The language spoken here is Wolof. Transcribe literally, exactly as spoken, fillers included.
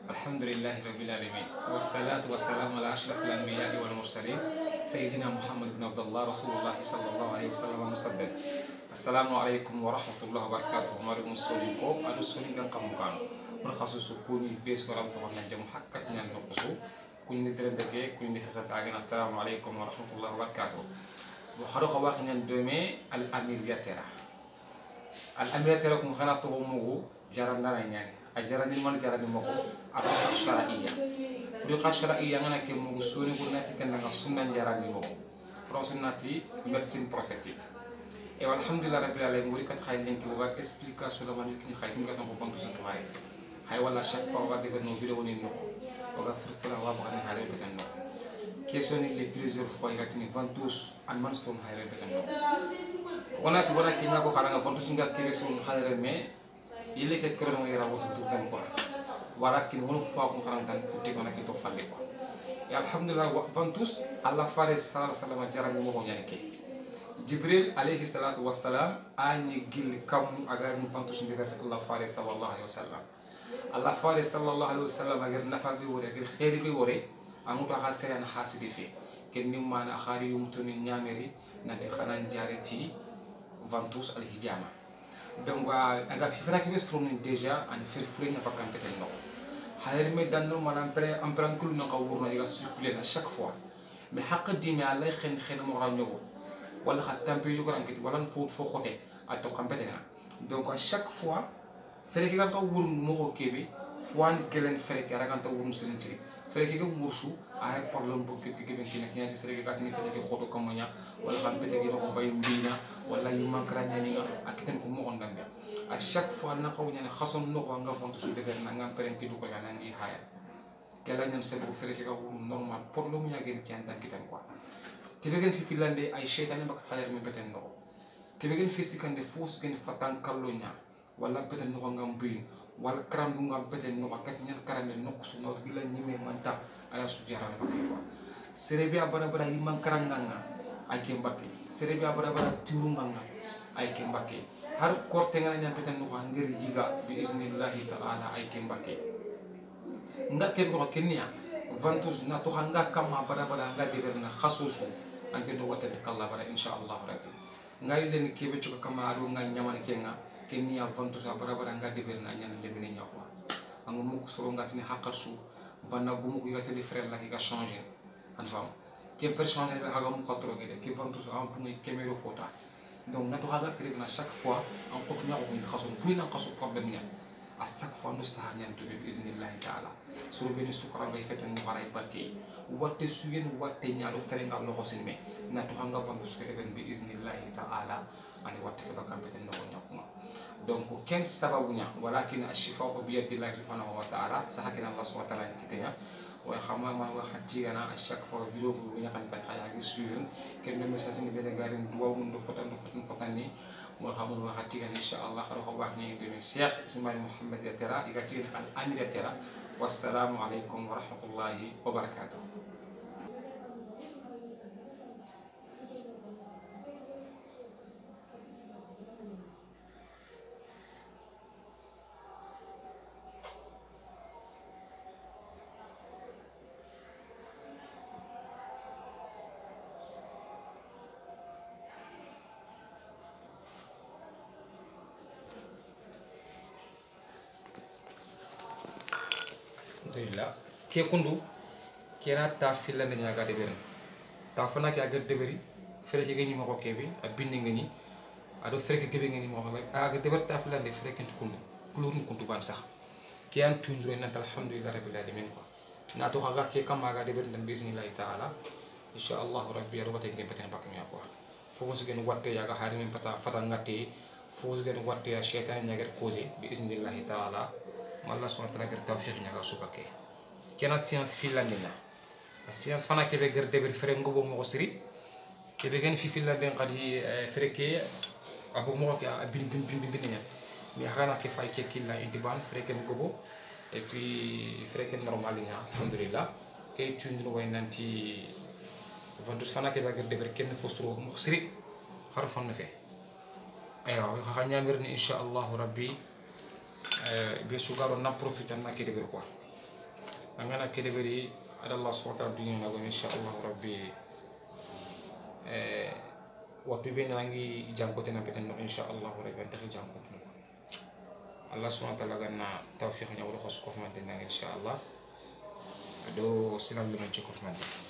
الحمد لله رب العالمين والصلاة والسلام على أشرف الأنبياء والمرسلين سيدنا محمد بن عبد الله رسول الله صلى الله عليه وسلم ومسدد. السلام عليكم ورحمة الله وبركاته. مارو مسوليكو أدو سولين كان كمكانو ونخصص كوني بيس ورام تقول نجم حقك نان نقصو كوني ندردك كوني نخدم عجنا. السلام عليكم ورحمة الله وبركاته. وحرق واقع نان دومي الأميرية ترى الأميرية ترى كم خنا تقومو جارنا رينيان أجران المال جران المكو أبغى شرعية بيقال شرعية أنا كم مقصوني قلنا تكنا نقصنا جران المكو فرنسناتي ميرسين بروفيتيك. إيه والحمد لله رب العالمين ولكن خايلين كي وقت إسبليكاسيون لما يمكن خايلين كي نقول بنتو سنتواي هاي ولا شك فوق دي بنو فيديو ونينو وقت فرفلا وابغى نهاري بتنو كيسوني اللي بليزر فوق يعطيني فانتوس عن منستون هاي بتنو وانا تبغى كينا كو خارج بنتو سنجا كيسون هاي رمي يلي كيكرر ما يراو تدوتان كوا ولكن هو فاق مخرج كان كتير أنا كنت أفعله كوا. يا الحمد لله فانتوس الله فارس صلى الله عليه وسلم جرى نمو يعني كي جبريل عليه الصلاة والسلام أني جل كم أجر فانتوس ندير الله فارس صلى الله عليه وسلم الله فارس صلى الله عليه وسلم أجر نفع بيوري أجر خير بيوري أمور خاصة أنا حاسد فيه كني ما أنا أخاري يوم توني نعمري نتي خلنا جارتي فانتوس الهجامة. Donc aga fifra ki besroni déjà an firfure na pakam peten no hayr me danno manam pre am pran kul no ka wurna ya circuler à chaque fois mais haqq dimi allah khen khen mo ranyo wala khatam pe yugo rankiti wala foot fo khote ato kam petena donc à chaque fois fere ki ga ka wur mo ko kebe fwan kelen fere ki ragan ta wur sentri fere ki ga mursu ay problème bo fi ki ben ki na ki sere ki ga ni fere ki khoto kam nya wala kam pete ki ko bay mbina wala yu mankra nyani nga akitan ko mo on dambe à chaque fois na ko nyane khason no ko nga fonto su deger na ngam peren ki du ko yana ngi haya kala ñan se bu fere ci ka wu normal problème ya gen kian dan kitan quoi te be gen fi filande ay shaytan mbak xaler mi beten no te be gen fi stikande fous gen fatan kallo nya wala peten no ngam buin wala kram du ngam peten no kat ñan karame no su no gila ñime manta aya su jarana bakay quoi serebi abara bara yi man karanganga ay ke mbakay serebi abara bara tiru nganga ay ke mbakay har korte ngana ñam peten no ngir jiga bi iznillahi ta'ala ay ke mbakay nga ke ko kenya ventus na to hanga kama bara bara nga de na khasusu anke do wata kala bara inshallah rabbi ngay len ke be ko kama ru nga ñamane kenga kenya ventus bara bara nga de na ñan le mini ñako ang mu ko soro ngati ni hakarsu banna bu mu ko yatali frère la ki ga changer an fam ke fer changer be haga mu ko tro gede ke ventus am pour ngay kemero fota donc na to haga kre na chaque fois en ko ñako ko khasu pour na khasu problème ñan à chaque fois nous ça ñan to bi iznillahi ta'ala suru beni sukara ngay feten mu waray barke watte suyen watte ñaalo fere nga loxo sin me na to hanga vandu su ben bi iznillahi ta'ala ani watte ko bakam beten no ñakuma donc ken sababu ña walakin ash-shifa'u bi yadillahi subhanahu wa ta'ala sahakina allah subhanahu wa ta'ala kitenya way xama man wax jigana à chaque fois vidéo bu ñu xam kan xaya gi suivre ken même message ni ben garin duwa mu do fotan fotan fotan ni mo xamul wax jigana inshallah xaro ko wax ni de cheikh ismaïl mohammed yatera igatin al amir yatera. والسلام عليكم ورحمة الله وبركاته. Alhamdulillah ke kundu kena ta filande nyaga de beren ta fana ke agar de beri fere ke gani mako kebe a bindi ngani ado fere ke kebe ngani mako aga de ber ta filande fere ke kundu kulurun kundu ban sax ke an tundre na alhamdulillah rabbil alamin ko na to haga ke kam aga de beren dan bismillah ta'ala inshallah rabbi robate ngi paten bakam ya ko fofo su gen watte yaga hari min pata fata ngati fofo su gen watte ya shaytan nyaga cause bi iznillah ta'ala Allah subhanahu wa ta'ala ger tawfiq ñaga subake kena science finlandina science fana ke be ger de ber fere ngobo mo siri ke be gen fi finlandin qadi freke abu mo ke bin bin bin bin ñet mi xana ke fay ke killa intiban freke ngobo et puis freke normal ña alhamdulillah ke tundu way nanti vendus fana ke be ger de ber ken fostro mo siri xarfon na fe aywa xa ñamir ni inshallah rabbi be sugaro na profite na ke de ber quoi angana kedeberi ada Allah subhanahu wa ta'ala dunya nago inshallah rabbi eh waktu be nangi jankote na beten inshallah rabbi antakhi jankote ko Allah subhanahu wa ta'ala ganna tawfiq nya wala khos ko fumante na inshallah do sinam lu man ci ko fumante